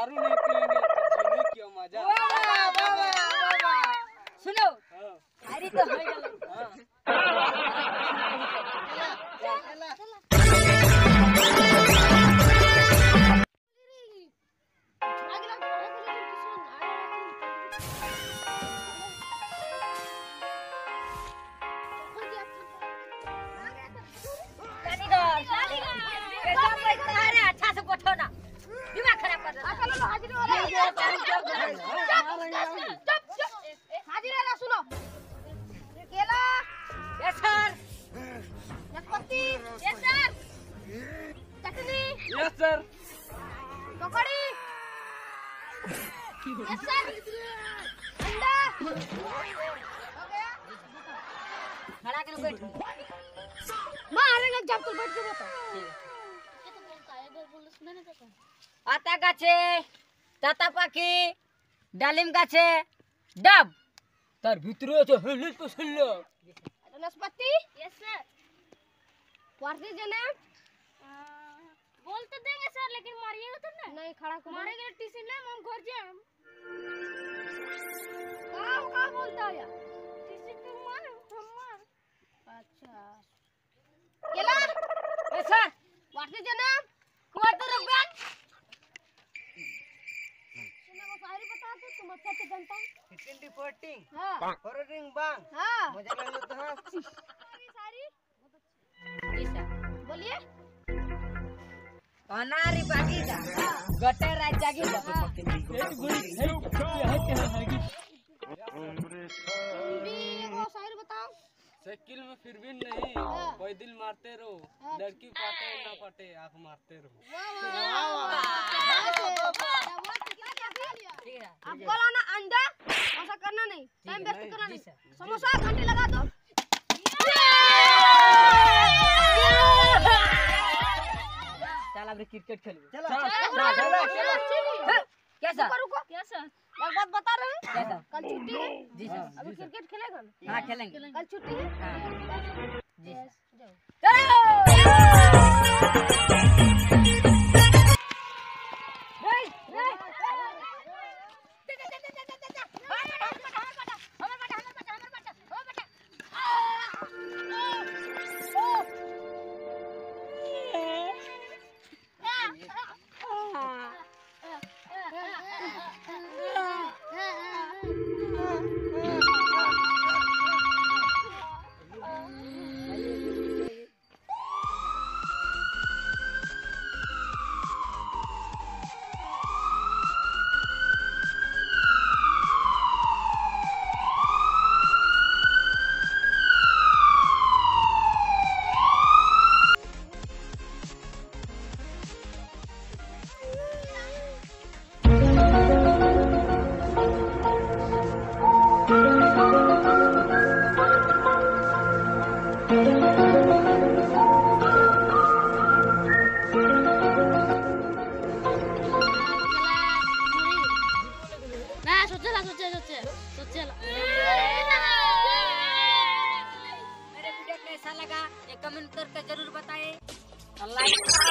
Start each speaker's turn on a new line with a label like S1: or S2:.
S1: दारू नहीं पिएंगे तो जीने क्या मजा।
S2: सुनो अरे तो हो गया। अच्छा से बैठो ना दिमाग खराब कर रहा हाजिर सुनो केला यस सर नाशपाती यस सर चटनी
S1: यस सर
S2: पकौड़ी यस सर अंडा हो गया खड़ा कर बैठ मारे लग जब तो बैठ के बता आता गाছে তাতা পাখি ডালিম গাছে ডাব তার ভিতরে আছে হলুদ পছন্দ নাশপাতি yes sir what is your name बोल तो देंगे सर लेकिन मारिएगा तो ना नहीं खड़ा को मारेंगे टीसी ले हम घर जाए का बोलता है यार टीसी पे मार हम मार अच्छा केला yes sir what is your name quarter रुपया शायरी बता दो तुम अच्छा से जानता है
S1: 15
S2: हां
S1: फॉरवर्डिंग बांग
S2: हां
S1: मजा ले लो तो हां
S2: शायरी जी सर बोलिए अनारी बागीचा गटर राज जागीचा एक गुड़ी है हैगी भी वो शायरी बताओ
S1: साइकिल में फिर भी नहीं कोई दिल मारते रहो लड़की पाटे ना पाटे आंख मारते रहो।
S2: आपको लाना अंडा ऐसा करना नहीं टाइम वेस्ट करना नहीं समोसा घंटे लगा दो चल अब क्रिकेट खेलेंगे चलो कैसा रुको कैसा एक बात बता रहे हैं कैसा कल छुट्टी है जी सर अभी क्रिकेट खेलेगा हां खेलेंगे कल छुट्टी है हां जी जाओ मेरे वीडियो कैसा लगा ये कमेंट करके जरूर बताएं। लाइक